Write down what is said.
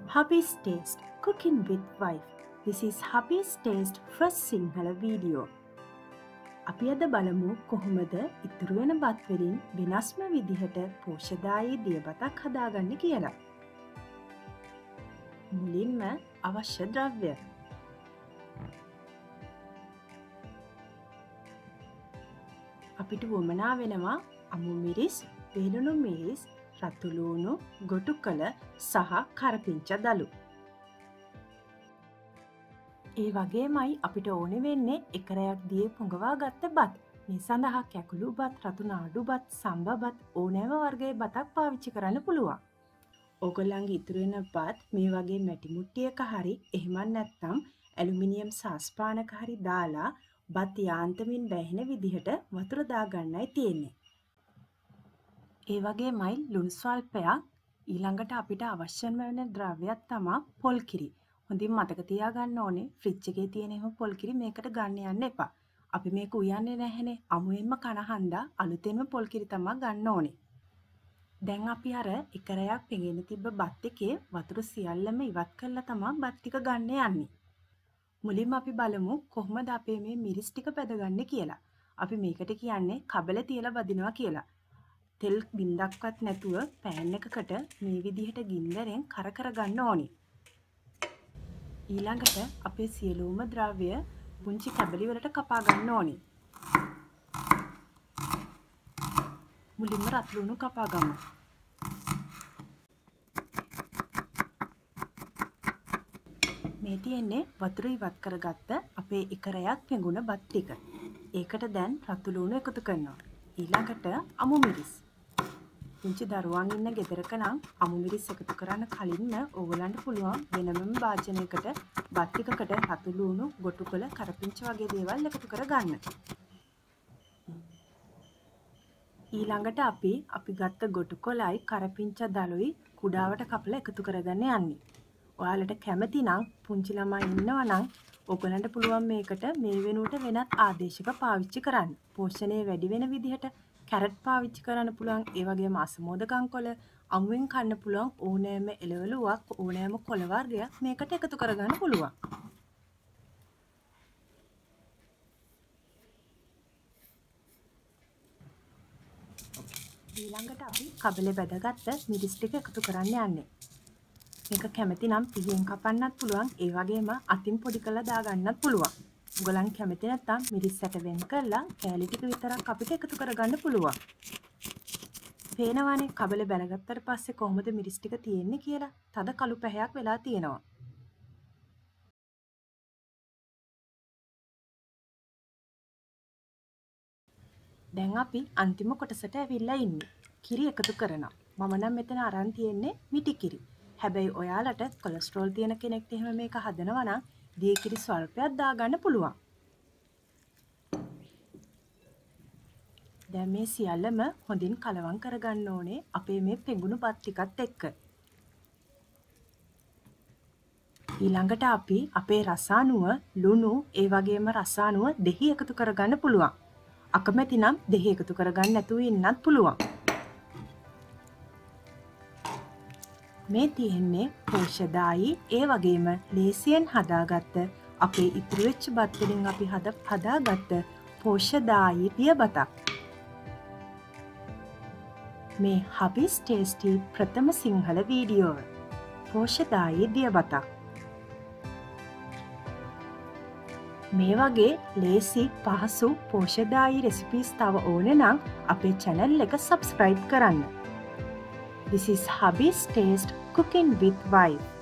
Hubby's Taste Cooking with Wife. This is Hubby's Taste first Sinhala video. අපි අද බලමු කොහොමද ඉතුරු වෙන බත් වලින් වෙනස්ම විදිහට පෝෂ්‍යදායී දියබතක් හදාගන්න කියලා. මුලින්ම අවශ්‍ය ද්‍රව්‍ය. අපිට වමනා වෙනවා අමු මිරිස්, වේලුණු මිරිස්, රතු ලූණු, ගොටු කළ සහ කරපිංචා දළු. ඒ වගේමයි අපිට ඕනේ වෙන්නේ එක රැයක් දියේ පුඟවා ගත්ත බත්. මේ සඳහා කැකුළු බත්, රතු නාඩු බත්, සම්බා බත් ඕනෑම වර්ගයේ බතක් පාවිච්චි කරන්න පුළුවන්. ඕගොල්ලන්ගේ ඉතුරු වෙන බත් මේ වගේ මැටි මුට්ටියක හරි එහෙමත් නැත්නම් ඇලුමිනියම් සාස්පානක හරි දාලා බත් යාන්තමින් බැහැෙන විදිහට වතුර දාගන්නයි තියෙන්නේ. ඒ වගේමයි ලුණු ස්වල්පයක්. ඊළඟට අපිට අවශ්‍යම වෙන ද්‍රව්‍යයක් තමයි පොල් කිරි. හොඳින් මතක තියාගන්න ඕනේ ෆ්‍රිජ් එකේ තියෙන එහෙම පොල් කිරි මේකට ගන්න යන්න එපා. අපි මේක උයන්නේ නැහැනේ. අමුයෙන්ම කන හන්දා අලුතෙන්ම පොල් කිරි තමයි ගන්න ඕනේ. දැන් අපි අර එක රැයක් පෙඟෙන තිබ්බ බත් එකේ වතුර සියල්ලම ඉවත් කරලා තමයි බත් ටික ගන්න යන්නේ. මුලින්ම අපි බලමු කොහොමද අපේ මේ මිරිස් ටික බෙදගන්නේ කියලා. අපි මේකට කියන්නේ කබල තියලා බදිනවා කියලා. තෙල් බින්දක්වත් නැතුව පෑන් එකකට මේ විදිහට ගින්දරෙන් කර කර ගන්න ඕනේ. ඊළඟට අපේ සියලුම ද්‍රව්‍ය පුංචි කැබලි වලට කපා ගන්න ඕනේ. මුලින්ම රත් ලුණු කපා ගමු. මේ තියෙන්නේ වතුර ඉවත් කරගත්ත අපේ එක රැයක් පෙඟුන බත් ටික. ඒකට දැන් රතු ලුණු එකතු කරනවා. ඊළඟට අමු මිරිස්. පුංචි දරුවන් ඉන්න ගෙදරක නම් අමු මිරිස් එකතු කරන්න කලින්ම ඕගලන්ට පුළුවන් වෙනම භාජනයකට බත් ටිකකට රතු ලුණු, ගොටු කොළ, කරපිංච වගේ දේවල් එකතු කරගන්න. ඊළඟට අපි ගත්ත ගොටු කොළයි කරපිංච දළුයි කුඩාවට කපලා එකතු කරගන්න යන්නේ. ඔයාලට කැමති නම් පුංචි ළමයි ඉන්නවා නම් ඔයගලන්ට පුළුවන් මේකට මේ වෙනුවට වෙනත් ආදේශක පාවිච්චි කරන්න. පෝෂණය වැඩි වෙන විදිහට කැරට් පාවිච්චි කරන්න පුළුවන්. ඒ වගේම අසමෝදකම් කොළ, අමුවෙන් කන්න පුළුවන් ඕනෑම එළවලුවක්, ඕනෑම කොළ වර්ගයක් මේකට එකතු කරගන්න පුළුවන්. ඊළඟට අපි කබලේ බැදගත්ත මිරිස් ටික එකතු කරන්න යන්නේ. මේක කැමති නම් පිහියෙන් කපන්නත් පුළුවන්. ඒ වගේම අතින් පොඩි කරලා දාගන්නත් පුළුවන්. ඔයගලන් කැමති නැත්නම් මිරිස් සැට වෙන් කරලා කෑලි ටික විතරක් අපිට එකතු කරගන්න පුළුවන්. පේනවනේ කබල බැලගත්තට පස්සේ කොහොමද මිරිස් ටික තියෙන්නේ කියලා. තද කළු පැහැයක් වෙලා තියෙනවා. දැන් අපි අන්තිම කොටසට ඇවිල්ලා ඉන්නේ. කිරි එකතු කරනවා. මම නම් මෙතන අරන් තියෙන්නේ මිටි කිරි. හැබැයි ඔයාලට කොලෙස්ටරෝල් තියෙන කෙනෙක්ට එහෙම මේක හදනවා නම් දිය කිරි ස්වල්පයක් දාගන්න පුළුවන්. දැන් මේ සියල්ලම හොඳින් කලවම් කරගන්න ඕනේ අපේ මේ පෙඟුණු බත් ටිකත් එක්ක. ඊළඟට අපි අපේ රසානුව, ලුණු, ඒ වගේම රසානුව දෙහි එකතු කරගන්න පුළුවන්. අකමැති නම් දෙහි එකතු කරගන්න නැතුව ඉන්නත් පුළුවන්. මේ තියෙන්නේ පෝෂ්‍යදායී ඒ වගේම ලේසියෙන් හදාගත්ත අපේ ඉතුරු වෙච්ච බත් වලින් අපි හදාගත්ත පෝෂ්‍යදායී දියබතක්. මේ Hubby's Tasty ප්‍රථම සිංහල වීඩියෝව. පෝෂ්‍යදායී දියබතක්. මේ වගේ ලේසි පහසු පෝෂ්‍යදායී රෙසිපීස් තව ඕනේ නම් අපේ channel එක subscribe කරන්න. This is Hubby's Taste Cooking with Wife.